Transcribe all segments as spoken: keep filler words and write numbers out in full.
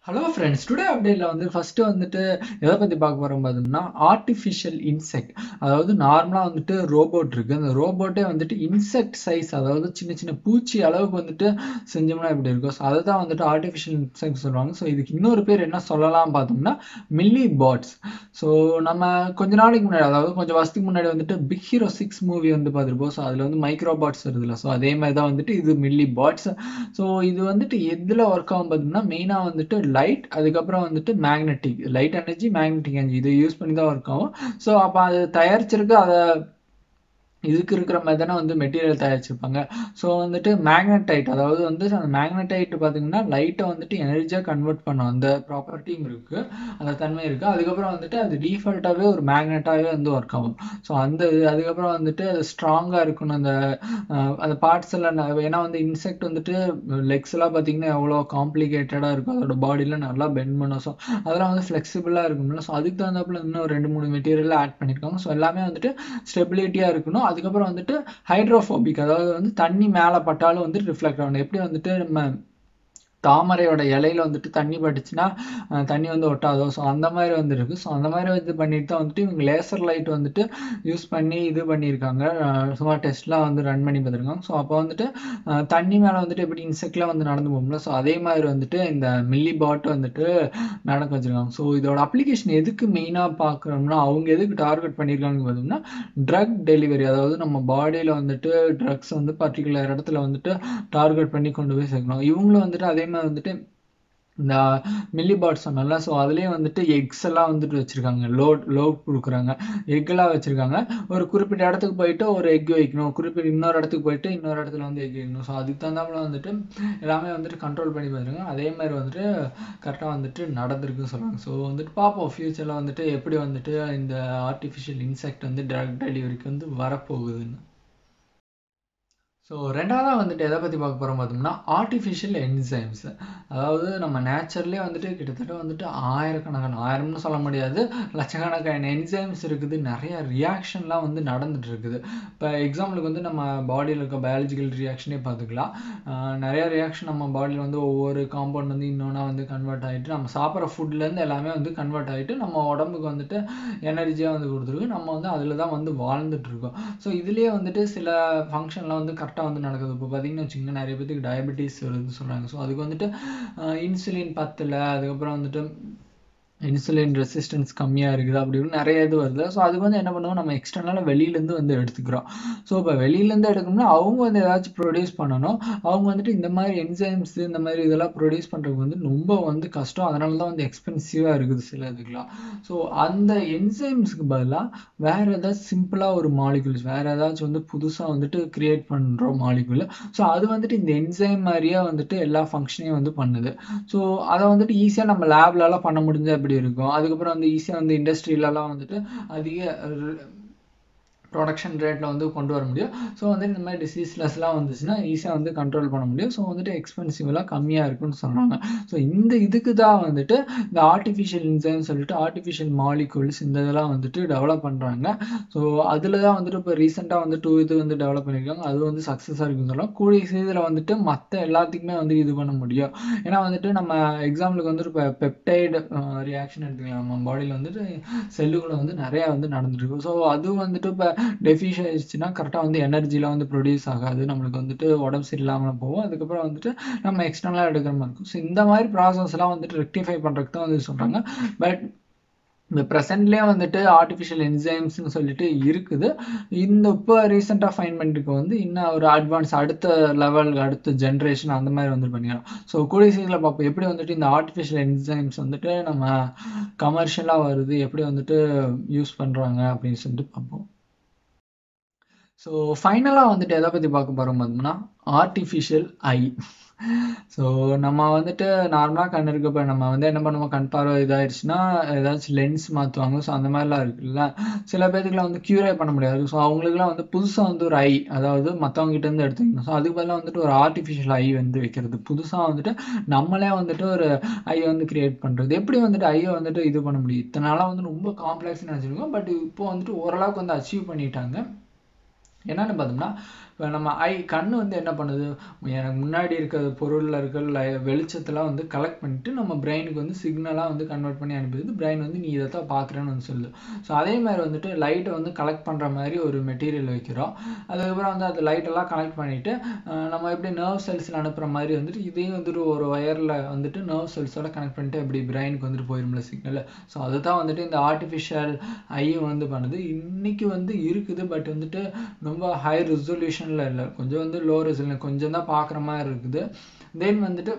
Hello friends, today update la வந்து first வந்துட்டு எதை பத்தி பார்க்க போறோம் பார்த்தோம்னா artificial insect. அதாவது நார்மலா வந்துட்டு ரோபோட் இருக்கு. அந்த ரோபோட்டே வந்துட்டு இன்செக்ட் சைஸ், அதாவது சின்ன சின்ன பூச்சி அளவுக்கு வந்துட்டு செஞ்சோம்னா எப்படி இருக்கும். ஸோ அதை தான் வந்துட்டு ஆர்டிஃபிஷியல் இன்செக்ட் சொல்லுவாங்க. ஸோ இதுக்கு இன்னொரு பேர் என்ன சொல்லலாம் பார்த்தோம்னா மில்லி பாட்ஸ். ஸோ நம்ம கொஞ்ச நாளைக்கு முன்னாடி, அதாவது கொஞ்சம் வருஷத்துக்கு முன்னாடி வந்துட்டு பிக் ஹீரோ சிக்ஸ் மூவி வந்து பார்த்துருப்போம். ஸோ அதில் வந்து மைக்ரோ பாட்ஸ் வருதுல்ல. ஸோ அதே மாதிரி தான் வந்துட்டு இது மில்லி பாட்ஸ். ஸோ இது வந்துட்டு எதில் ஒர்க் ஆகும் பார்த்தோம்னா மெயினாக வந்துட்டு லைட், அதுக்கப்புறம் வந்துட்டு magnetic, light energy, magnetic energy இதை யூஸ் பண்ணி தான் ஒர்க் ஆகும். ஸோ அப்போ அது தயாரிச்சிருக்கு, அதை இதுக்கு இருக்கிற மாதிரி தானே வந்து மெட்டீரியல் தயாரிச்சிருப்பாங்க. ஸோ வந்துட்டு மேக்னடைட், அதாவது வந்து அந்த மேக்னடைட் பார்த்தீங்கன்னா லைட்டை வந்துட்டு எனர்ஜியாக கன்வெர்ட் பண்ணும், அந்த ப்ராப்பர்ட்டியும் இருக்குது, அந்த தன்மை இருக்குது. அதுக்கப்புறம் வந்துட்டு அது டீஃபால்ட்டாகவே ஒரு மேக்னெட்டாகவே வந்து ஒர்க் ஆகும். ஸோ அந்த அதுக்கப்புறம் வந்துட்டு அது ஸ்ட்ராங்காக இருக்கணும். அந்த அந்த பார்ட்ஸ் எல்லாம், ஏன்னா வந்து இன்செக்ட் வந்துட்டு லெக்ஸ் எல்லாம் பார்த்தீங்கன்னா எவ்வளோ காம்ப்ளிகேட்டடாக இருக்கும், அதோட பாடியில் நல்லா பெண்ட் பண்ணும். ஸோ அதெல்லாம் வந்து ஃப்ளெக்சிபிளாக இருக்கும்ல. ஸோ அதுக்கு தகுந்தாப்புல இன்னும் ரெண்டு மூணு மெட்டீரியல் ஆட் பண்ணியிருக்காங்க. ஸோ எல்லாமே வந்துட்டு ஸ்டெபிலிட்டியாக இருக்கணும். அதுக்கப்புறம் வந்துட்டு ஹைட்ரோஃபோபிக், அதாவது வந்து தண்ணி மேலே பட்டாலும் வந்து ரிஃப்ளெக்ட் ஆகணும். எப்படி வந்துட்டு நம்ம தாமரையோட இலையில வந்துட்டு தண்ணி பட்டுச்சுன்னா தண்ணி வந்து ஒட்டாதோ, ஸோ அந்த மாதிரி வந்து இருக்குது. ஸோ அந்த மாதிரி இது பண்ணிட்டு தான் வந்துட்டு இவங்க லேசர் லைட் வந்துட்டு யூஸ் பண்ணி இது பண்ணியிருக்காங்க. சும்மா டெஸ்ட்லாம் வந்து ரன் பண்ணி பார்த்துருக்காங்க. ஸோ அப்போ வந்துட்டு தண்ணி மேலே வந்துட்டு எப்படி இன்செக்ட்லாம் வந்து நடந்து போகும்ல, ஸோ அதே மாதிரி வந்துட்டு இந்த மில்லி பாட் வந்துட்டு நடக்க வச்சுருக்காங்க. ஸோ இதோட அப்ளிகேஷன் எதுக்கு மெயினாக பார்க்குறோம்னா, அவங்க எதுக்கு டார்கெட் பண்ணியிருக்காங்க பார்த்தோம்னா ட்ரக் டெலிவரி, அதாவது நம்ம பாடியில் வந்துட்டு ட்ரக்ஸ் வந்து பர்டிகுலர் இடத்துல வந்துட்டு டார்கெட் பண்ணி கொண்டு போய் சேர்க்கணும். இவங்களும் வந்துட்டு அதே மாதிரி வந்துட்டு இந்த மில்லி பாட் சொன்னால, ஸோ அதுலேயே வந்துட்டு எக்ஸ் எல்லாம் வந்துட்டு வச்சுருக்காங்க, லோட் லோட் கொடுக்குறாங்க, எக்கெல்லாம் வச்சுருக்காங்க. ஒரு குறிப்பிட்ட இடத்துக்கு போயிட்டு ஒரு எக் வைக்கணும், குறிப்பிட்ட இன்னொரு இடத்துக்கு போயிட்டு இன்னொரு இடத்துல வந்து எக் வைக்கணும். ஸோ அதுக்கு தகுந்தாப்புல வந்துட்டு எல்லாமே வந்துட்டு கண்ட்ரோல் பண்ணி பார்த்துருக்காங்க. அதே மாதிரி வந்துட்டு கரெக்டாக வந்துட்டு நடந்திருக்குன்னு சொல்கிறாங்க. ஸோ வந்துட்டு பார்ப்போம் ஃப்யூச்சரில் வந்துட்டு எப்படி வந்துட்டு இந்த ஆர்டிஃபிஷியல் இன்செக்ட் வந்து ட்ரக் டெலிவரிக்கு வந்து வரப்போகுதுன்னு. ஸோ ரெண்டாவதாக வந்துட்டு எதை பற்றி பார்க்க போகிறோம் பார்த்தோம்னா ஆர்டிஃபிஷியல் என்சைம்ஸ். அதாவது நம்ம நேச்சர்லேயே வந்துட்டு கிட்டத்தட்ட வந்துட்டு ஆயிரக்கணக்கான, ஆயிரம்னு சொல்ல முடியாது, லட்சக்கணக்கான என்சைம்ஸ் இருக்குது. நிறைய ரியாக்ஷன்லாம் வந்து நடந்துட்டு இருக்குது. இப்போ எக்ஸாம்பிளுக்கு வந்து நம்ம பாடியில் இருக்க பயாலஜிக்கல் ரியாக்ஷனே பார்த்துக்கலாம். நிறைய ரியாக்ஷன் நம்ம பாடியில் வந்து ஒவ்வொரு காம்பவுண்ட் வந்து இன்னொன்னா வந்து கன்வெர்ட் ஆகிட்டு, நம்ம சாப்பிட்ற ஃபுட்லேருந்து எல்லாமே வந்து கன்வெர்ட் ஆகிட்டு நம்ம உடம்புக்கு வந்துட்டு எனர்ஜியாக வந்து கொடுத்துருக்கு. நம்ம வந்து அதில் தான் வந்து வாழ்ந்துட்டு இருக்கோம். ஸோ இதுலேயே வந்துட்டு சில ஃபங்க்ஷன்லாம் வந்து கரெக்டாக வந்து நடக்குது. இப்போ பார்த்தீங்கன்னா வச்சுக்கோங்க, நிறைய பேருக்கு டயபெட்டிஸ் வருதுன்னு சொல்கிறாங்க. ஸோ அதுக்கு வந்துட்டு இன்சுலின் பத்தில், அதுக்கப்புறம் வந்துட்டு இன்சுலின் ரெசிஸ்டன்ஸ் கம்மியாக இருக்குது, அப்படின்னு நிறைய இது வருது. ஸோ அதுக்கு வந்து என்ன பண்ணுவோம், நம்ம எக்ஸ்டர்னலாக வெளியிலேருந்து வந்து எடுத்துக்கிறோம். ஸோ இப்போ வெளியிலேருந்து எடுக்கணும்னா அவங்க வந்து ஏதாச்சும் ப்ரொடியூஸ் பண்ணணும். அவங்க வந்துட்டு இந்த மாதிரி என்சைம்ஸ் இந்த மாதிரி இதெல்லாம் ப்ரொடியூஸ் பண்ணுறதுக்கு வந்து ரொம்ப வந்து கஷ்டம். அதனால தான் வந்து எக்ஸ்பென்சிவாக இருக்குது சில இதுக்கெலாம். ஸோ அந்த என்சைம்ஸுக்கு பதிலாக வேறு ஏதாச்சும் சிம்பிளாக ஒரு மாலிகுல்ஸ், வேறு ஏதாச்சும் வந்து புதுசாக வந்துட்டு க்ரியேட் பண்ணுறோம் மாலிகுல். ஸோ அது வந்துட்டு இந்த என்சைம் மாதிரியே வந்துட்டு எல்லா ஃபங்க்ஷனையும் வந்து பண்ணுது. ஸோ அதை வந்துட்டு ஈஸியாக நம்ம லேப்லலாம் பண்ண முடிஞ்சால் எப்படி இருக்கும். அதுக்கப்புறம் வந்து ஈஸியாக வந்து இண்டஸ்ட்ரியிலலாம் வந்துட்டு அதிக ப்ரொடக்ஷன் ரேட்டில் வந்து கொண்டு வர முடியும். ஸோ வந்துட்டு இந்த மாதிரி டிசீஸ்லெஸ்லாம் வந்துச்சுன்னா ஈஸியாக வந்து கண்ட்ரோல் பண்ண முடியும். ஸோ வந்துட்டு எக்ஸ்பென்சிவ்லாம் கம்மியாக இருக்குன்னு சொல்கிறாங்க. ஸோ இந்த இதுக்கு தான் வந்துட்டு இந்த ஆர்டிஃபிஷியல் இன்சைம்னு சொல்லிட்டு ஆர்டிஃபிஷியல் மாலிகூல்ஸ் இந்த இதெல்லாம் வந்துட்டு டெவலப் பண்ணுறாங்க. ஸோ அதில் தான் வந்துட்டு இப்போ ரீசெண்டாக வந்து டூ இது வந்து டெவலப் பண்ணியிருக்காங்க. அது வந்து சக்ஸஸாக இருக்குன்னு சொல்லலாம். கூடிய சீதில் வந்துட்டு மற்ற எல்லாத்துக்குமே வந்து இது பண்ண முடியும். ஏன்னா வந்துட்டு நம்ம எக்ஸாம்பிளுக்கு வந்துட்டு இப்போ பெப்டைடு ரியாக்ஷன் எடுத்துக்கலாம். நம்ம பாடியில் வந்துட்டு செல்லுக்குள்ள வந்து நிறையா வந்து நடந்துருக்கு. ஸோ அது வந்துட்டு இப்போ டெஃபிஷியன்ட் ஆயிடுச்சுன்னா கரெக்டாக வந்து எனர்ஜிலாம் வந்து ப்ரொடியூஸ் ஆகாது, நம்மளுக்கு வந்துட்டு உடம்பு சரியில்லாமல் போகும். அதுக்கப்புறம் வந்துட்டு நம்ம எக்ஸ்டர்னலாக எடுக்கிற மாதிரி இருக்கும். ஸோ இந்த மாதிரி ப்ராசஸ்லாம் வந்துட்டு ரெக்டிஃபை பண்ணுறதுக்கு தான் வந்து சொல்கிறாங்க. பட் இந்த ப்ரெசென்ட்லேயே வந்துட்டு ஆர்டிஃபிஷியல் என்சைம்ஸ்னு சொல்லிட்டு இருக்குது. இந்த இப்போ ரீசெண்டாக ஃபைன் பண்ணிட்டு வந்து இன்னும் ஒரு அட்வான்ஸ் அடுத்த லெவல், அடுத்த ஜென்ரேஷன் அந்த மாதிரி வந்து பண்ணிக்கலாம். ஸோ கூடிய சீக்கிரம் பார்ப்போம் எப்படி வந்துட்டு இந்த ஆர்டிஃபிஷியல் என்சைம்ஸ் வந்துட்டு நம்ம கமர்ஷியலாக வருது, எப்படி வந்துட்டு யூஸ் பண்ணுறாங்க அப்படின்னு சொல்லிட்டு பார்ப்போம். ஸோ ஃபைனலாக வந்துட்டு எதை பற்றி பார்க்க போகிறோம் பார்த்தோம்னா ஆர்டிஃபிஷியல் ஐ. ஸோ நம்ம வந்துட்டு நார்மலாக கண் இருக்கப்போ நம்ம வந்து என்ன பண்ணுவோம், கண் பார்வை இதாகிடுச்சுன்னா ஏதாச்சும் லென்ஸ் மாற்றுவாங்க. ஸோ அந்த மாதிரிலாம் இருக்குல்ல. சில பேருக்குலாம் வந்து க்யூரே பண்ண முடியாது. ஸோ அவங்களுக்குலாம் வந்து புதுசாக வந்து ஒரு ஐ, அதாவது மற்றவங்ககிட்டேருந்து எடுத்துக்கணும். ஸோ அதுக்கு பதிலாக வந்துட்டு ஒரு ஆர்டிஃபிஷியல் ஐ வந்து வைக்கிறது, புதுசாக வந்துட்டு நம்மளே வந்துட்டு ஒரு ஐ வந்து கிரியேட் பண்ணுறது. எப்படி வந்துட்டு ஐயை வந்துட்டு இது பண்ண முடியும், இத்தனை நாளாக வந்து ரொம்ப காம்ப்ளெக்ஸ்னு நினச்சிருக்கோம். பட் இப்போ வந்துட்டு ஓரளவுக்கு வந்து அச்சீவ் பண்ணிட்டாங்க. என்னென்னு பார்த்தோம்னா இப்போ நம்ம ஐ கண்ணு வந்து என்ன பண்ணுது, எனக்கு முன்னாடி இருக்கிற பொருளில் இருக்கிற வெளிச்சத்தெல்லாம் வந்து கலெக்ட் பண்ணிட்டு நம்ம பிரெயினுக்கு வந்து சிக்னலாக வந்து கன்வெர்ட் பண்ணி அனுப்பிடுது. பிரெயின் வந்து நீ இதை தான் பார்க்குறேன்னு வந்து சொல்லுது. ஸோ அதே மாதிரி வந்துட்டு லைட்டை வந்து கலெக்ட் பண்ணுற மாதிரி ஒரு மெட்டீரியல் வைக்கிறோம். அதுக்கப்புறம் வந்து அது லைட்டெல்லாம் கனெக்ட் பண்ணிவிட்டு நம்ம எப்படி நர்வ் செல்ஸில் அனுப்புகிற மாதிரி வந்துட்டு இதையும் வந்துட்டு ஒரு ஒயரில் வந்துட்டு நர்வ் செல்ஸோட கனெக்ட் பண்ணிட்டு எப்படி பிரெயினுக்கு வந்துட்டு போயிரும்ல சிக்னல். ஸோ அதுதான் வந்துட்டு இந்த ஆர்டிஃபிஷியல் ஐயும் வந்து பண்ணுது. இன்னைக்கு வந்து இருக்குது, பட் வந்துட்டு ரொம்ப ஹை ரெசல்யூஷனில் இல்லை, கொஞ்சம் வந்து லோ ரெசல்யூஷன், கொஞ்சம் தான் பார்க்குற மாதிரி இருக்குது. தென் வந்துட்டு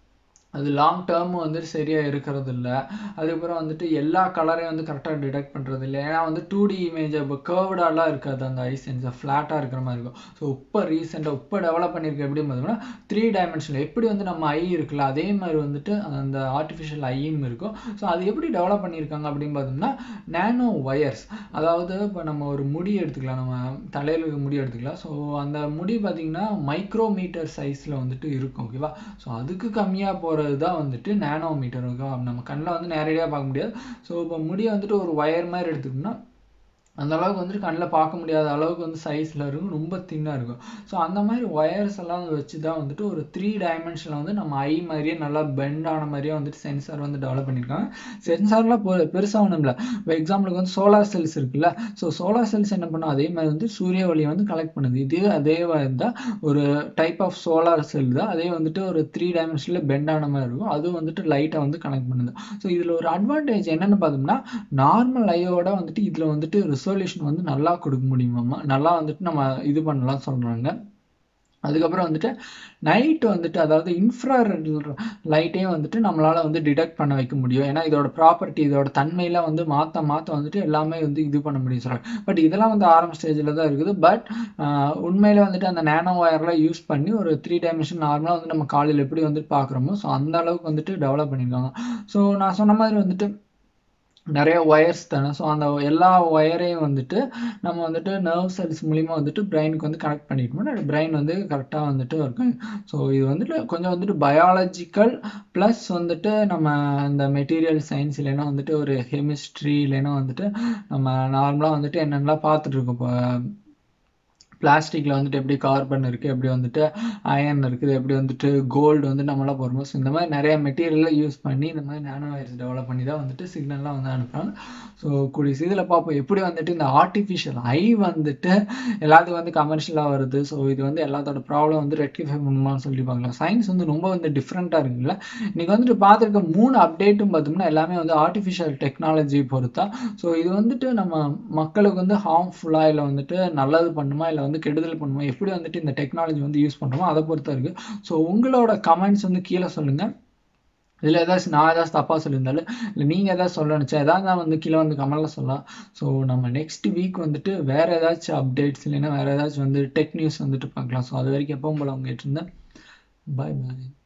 அது லாங் டேர்மும் வந்துட்டு சரியாக இருக்கிறது இல்லை. அதுக்கப்புறம் வந்துட்டு எல்லா கலரையும் வந்து கரெக்டாக டிடெக்ட் பண்ணுறது இல்லை. ஏன்னா வந்து டூ டி இமேஜ் இப்போ கர்வ்டாலாம் இருக்காது, அந்த ஐ சென்சர் ஃப்ளாட்டாக இருக்கிற மாதிரி இருக்கும். ஸோ இப்போ ரீசெண்டாக இப்போ டெவலப் பண்ணியிருக்க எப்படி பார்த்தோம்னா த்ரீ டைமென்ஷனில் எப்படி வந்து நம்ம ஐ இருக்குல்ல அதே மாதிரி வந்துட்டு அந்த ஆர்டிஃபிஷியல் ஐயும் இருக்கும். ஸோ அது எப்படி டெவலப் பண்ணியிருக்காங்க அப்படின்னு பார்த்தோம்னா நேனோ ஒயர்ஸ், அதாவது இப்போ நம்ம ஒரு முடி எடுத்துக்கலாம், நம்ம தலையில் இருக்க முடி எடுத்துக்கலாம். ஸோ அந்த முடி பார்த்திங்கன்னா மைக்ரோமீட்டர் சைஸில் வந்துட்டு இருக்கும். ஓகேவா? ஸோ அதுக்கு கம்மியாக போகிற தான் வந்துட்டு நேனோமீட்டர். நம்ம கண்ணில் வந்து நேரடியாக பார்க்க முடியாது. ஸோ இப்போ முடியை வந்துட்டு ஒரு ஒயர் மாதிரி எடுத்துக்கிட்டோம்னா அந்த அளவுக்கு வந்துட்டு கண்ணில் பார்க்க முடியாத அளவுக்கு வந்து சைஸில் இருக்கும், ரொம்ப தின்னாக இருக்கும். ஸோ அந்த மாதிரி ஒயர்ஸ் எல்லாம் வச்சு தான் வந்துட்டு ஒரு த்ரீ டைமென்ஷனில் வந்து நம்ம ஐ மாதிரியே நல்லா பெண்ட் ஆன மாதிரியே வந்துட்டு சென்சார் வந்து டெவலப் பண்ணியிருக்காங்க. சென்சார்லாம் பெருசாக ஒன்றும் இல்லை. இப்போ எக்ஸாம்பிளுக்கு வந்து சோலார் செல்ஸ் இருக்குல்ல, ஸோ சோலார் செல்ஸ் என்ன பண்ணும், அதே மாதிரி வந்து சூரிய ஒளியை வந்து கலெக்ட் பண்ணுது. இதே அதே தான் ஒரு டைப் ஆஃப் சோலார் செல் தான், அதே வந்துட்டு ஒரு த்ரீ டைமென்ஷனில் பெண்ட் ஆன மாதிரி இருக்கும். அதுவும் வந்துட்டு லைட்டை வந்து கனெக்ட் பண்ணுது. ஸோ இதில் ஒரு அட்வான்டேஜ் என்னென்னு பார்த்தோம்னா நார்மல் ஐயோட வந்துட்டு இதில் வந்துட்டு ரெசல்யூஷன் வந்து நல்லா கொடுக்க முடியுமாம்மா, நல்லா வந்துட்டு நம்ம இது பண்ணலாம் சொல்கிறாங்க. அதுக்கப்புறம் வந்துட்டு நைட் வந்துட்டு அதாவது இன்ஃப்ராரெட் லைட்டையும் வந்துட்டு நம்மளால் வந்து டிடெக்ட் பண்ண வைக்க முடியும். ஏன்னா இதோட ப்ராப்பர்ட்டி இதோட தன்மையெல்லாம் வந்து மாற்ற மாற்ற வந்துட்டு எல்லாமே வந்து இது பண்ண முடியும் சொல்கிறாங்க. பட் இதெல்லாம் வந்து ஆரம்ப ஸ்டேஜில் தான் இருக்குது. பட் உண்மையில வந்துட்டு அந்த நேனோ ஒயர்லாம் யூஸ் பண்ணி ஒரு த்ரீ டைமென்ஷன் நார்மலாக வந்து நம்ம காலையில் எப்படி வந்துட்டு பார்க்குறோமோ ஸோ அந்த அளவுக்கு வந்துட்டு டெவலப் பண்ணியிருக்காங்க. ஸோ நான் சொன்ன மாதிரி வந்துட்டு நிறைய ஒயர்ஸ் தானே, ஸோ அந்த எல்லா ஒயரையும் வந்துட்டு நம்ம வந்துட்டு நர்வ் செல்ஸ் மூலிமா வந்துட்டு பிரெயினுக்கு வந்து கனெக்ட் பண்ணிட்டோம்னா பிரெயின் வந்து கரெக்டாக வந்துட்டு இருக்கும். ஸோ இது வந்துட்டு கொஞ்சம் வந்துட்டு பயாலஜிக்கல் ப்ளஸ் வந்துட்டு நம்ம இந்த மெட்டீரியல் சயின்ஸ் இல்லைன்னா வந்துட்டு ஒரு கெமிஸ்ட்ரி இல்லைன்னா வந்துட்டு நம்ம நார்மலாக வந்துட்டு என்னென்னலாம் பார்த்துட்ருக்கோம். இப்போ பிளாஸ்டிக்கில் வந்துட்டு எப்படி கார்பன் இருக்குது, எப்படி வந்துட்டு அயன் இருக்குது, எப்படி வந்துட்டு கோல்டு வந்து நம்மளாம் போகிறோம். ஸோ இந்த மாதிரி நிறைய மெட்டீரியல்லாம் யூஸ் பண்ணி இந்த மாதிரி நேனோ ஒயர்ஸ் டெவலப் பண்ணி தான் வந்துட்டு சிக்னல்லாம் வந்து அனுப்புகிறாங்க. ஸோ கூடிய இதில் பார்ப்போம் எப்படி வந்துட்டு இந்த ஆர்டிஃபிஷியல் ஐ வந்துட்டு எல்லாத்துக்கும் வந்து கமர்ஷியலாக வருது. ஸோ இது வந்து எல்லாத்தோட ப்ராப்ளம் வந்து ரெக்டிஃபை பண்ணுமான்னு சொல்லி பார்க்கலாம். சயின்ஸ் வந்து ரொம்ப வந்து டிஃப்ரெண்ட்டாக இருக்குங்களா. இன்றைக்கி வந்துட்டு பார்த்துருக்க மூணு அப்டேட்டும் பார்த்தோம்னா எல்லாமே வந்து ஆர்டிஃபிஷியல் டெக்னாலஜி பொறுத்தா. ஸோ இது வந்துட்டு நம்ம மக்களுக்கு வந்து ஹார்ம்ஃபுல்லாக இல்லை வந்துட்டு நல்லது பண்ணுமா இல்லை வந்து கெடுதல் பண்ணுமா, எப்படி வந்துட்டு இந்த டெக்னாலஜி வந்து யூஸ் பண்ணுறோமோ அதை பொறுத்தா இருக்குது. ஸோ உங்களோட கமெண்ட்ஸ் வந்து கீழே சொல்லுங்கள். இதில் ஏதாச்சும் நான் ஏதாச்சும் தப்பாக சொல்லியிருந்தாலும் இல்லை நீங்கள் ஏதாச்சும் சொல்லணுச்சா ஏதாவது தான் வந்து கீழே வந்து கமெண்ட்டில் சொல்லலாம். ஸோ நம்ம நெக்ஸ்ட் வீக் வந்துட்டு வேறு ஏதாச்சும் அப்டேட்ஸ் இல்லைன்னா வேறு ஏதாச்சும் வந்து டெக் நியூஸ் வந்துட்டு பார்க்கலாம். ஸோ அது வரைக்கும் எப்பவும் போல் அவங்க கேட்டிருந்தேன். பாய் பாய்.